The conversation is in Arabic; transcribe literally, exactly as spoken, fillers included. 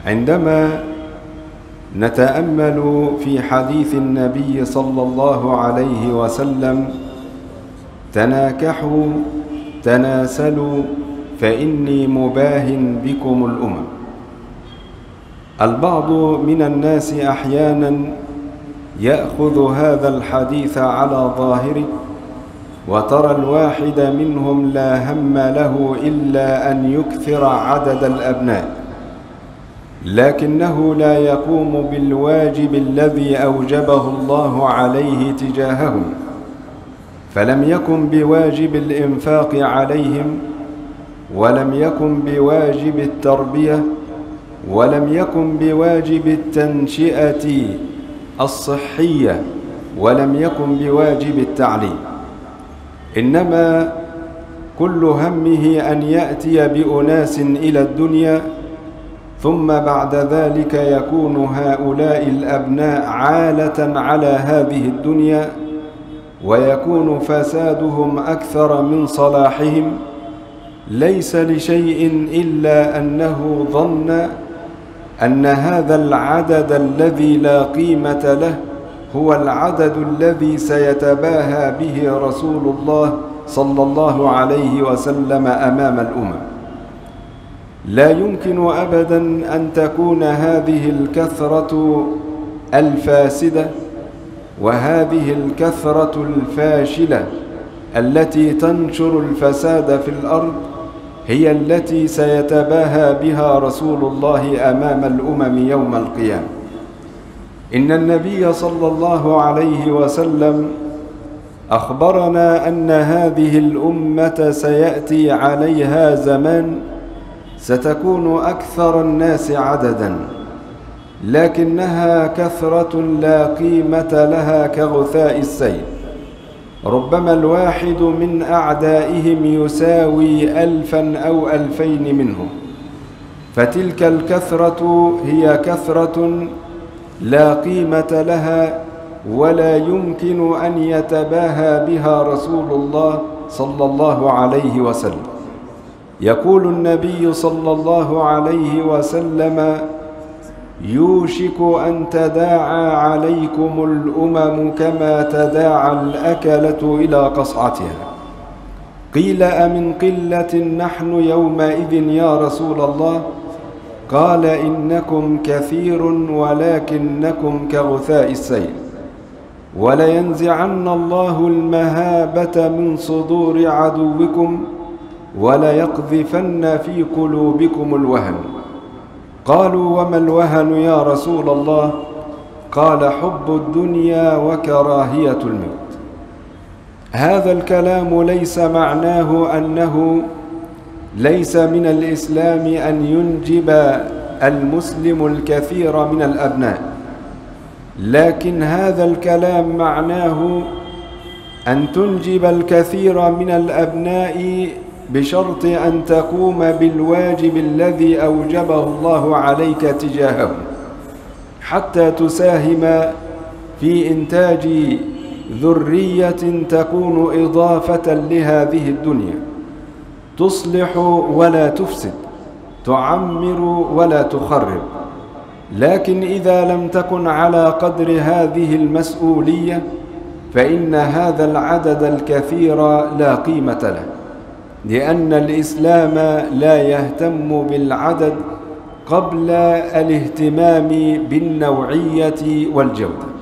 عندما نتأمل في حديث النبي صلى الله عليه وسلم: تناكحوا تناسلوا فإني مباه بكم الأمم، البعض من الناس أحيانا يأخذ هذا الحديث على ظاهره، وترى الواحد منهم لا هم له إلا أن يكثر عدد الأبناء، لكنه لا يقوم بالواجب الذي أوجبه الله عليه تجاههم، فلم يكن بواجب الإنفاق عليهم، ولم يكن بواجب التربية، ولم يكن بواجب التنشئة الصحية، ولم يكن بواجب التعليم، إنما كل همه أن يأتي بأناس إلى الدنيا، ثم بعد ذلك يكون هؤلاء الأبناء عالة على هذه الدنيا، ويكون فسادهم أكثر من صلاحهم، ليس لشيء إلا أنه ظن أن هذا العدد الذي لا قيمة له هو العدد الذي سيتباهى به رسول الله صلى الله عليه وسلم أمام الأمم. لا يمكن أبدا أن تكون هذه الكثرة الفاسدة وهذه الكثرة الفاشلة التي تنشر الفساد في الأرض هي التي سيتباهى بها رسول الله أمام الأمم يوم القيامة. إن النبي صلى الله عليه وسلم أخبرنا أن هذه الأمة سيأتي عليها زمان ستكون أكثر الناس عددا، لكنها كثرة لا قيمة لها كغثاء السيل، ربما الواحد من أعدائهم يساوي ألفا أو ألفين منهم، فتلك الكثرة هي كثرة لا قيمة لها، ولا يمكن أن يتباهى بها رسول الله صلى الله عليه وسلم. يقول النبي صلى الله عليه وسلم: يوشك أن تداعى عليكم الأمم كما تداعى الأكلة إلى قصعتها. قيل: أمن قلة نحن يومئذ يا رسول الله؟ قال: إنكم كثير ولكنكم كغثاء السيل. ولينزعن الله المهابة من صدور عدوكم وليقذفن في قلوبكم الوهن. قالوا: وما الوهن يا رسول الله؟ قال: حب الدنيا وكراهية الموت. هذا الكلام ليس معناه أنه ليس من الإسلام أن ينجب المسلم الكثير من الأبناء، لكن هذا الكلام معناه أن تنجب الكثير من الأبناء بشرط أن تقوم بالواجب الذي أوجبه الله عليك تجاههم، حتى تساهم في إنتاج ذرية تكون إضافة لهذه الدنيا، تصلح ولا تفسد، تعمر ولا تخرب. لكن إذا لم تكن على قدر هذه المسؤولية فإن هذا العدد الكثير لا قيمة له، لأن الإسلام لا يهتم بالعدد قبل الاهتمام بالنوعية والجودة.